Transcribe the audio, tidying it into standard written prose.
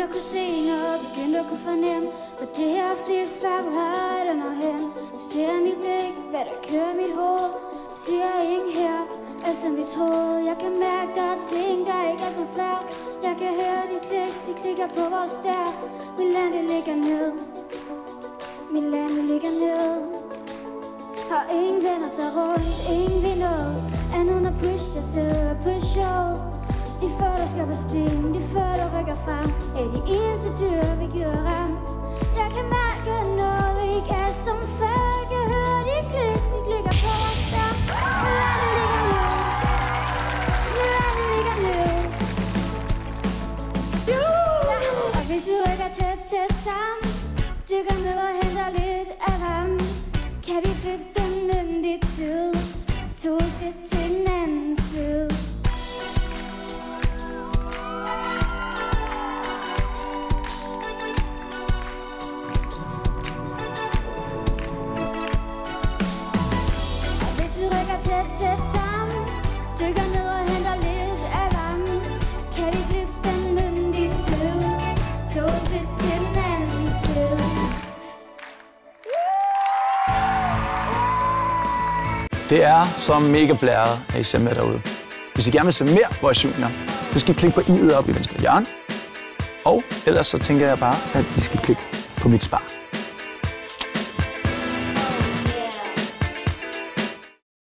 at kunne se noget, begyndte at kunne fornemme, hvor det her flik-flak har der når hen. Du ser mit blik, hvad der kører mit hoved. Du siger ingen her er som vi troede. Jeg kan mærke, der er ting, der ikke er som før. Jeg kan høre de klik, de klikker på vores stær. Mit land, det ligger ned. Mit land, det ligger ned. Og ingen vender sig rundt, ingen vil noget andet end at push jer selv og push show. De få, der skal på stien, de få, der rykker frem, er de eneste dyr, vi gider ramme. Jeg kan mærke noget, vi ikke er som før. Jeg kan høre de klikker på vores stær. Mit land, det ligger ned. Mit land, det ligger ned. Og hvis vi rykker tæt sammen, dykker ned og henter lidt af varmen, kan vi flytte den myndige tid 2 skridt til den anden side. Og hvis vi rykker tæt sammen, dykker ned og henter lidt af varmen, kan vi flytte den myndige tid 2 skridt til den anden side. Det er så mega blæret, at I ser med derude. Hvis I gerne vil se mere variationer, så skal I klikke på i'et op i venstre hjørne. Og ellers så tænker jeg bare, at I skal klikke på mit spar.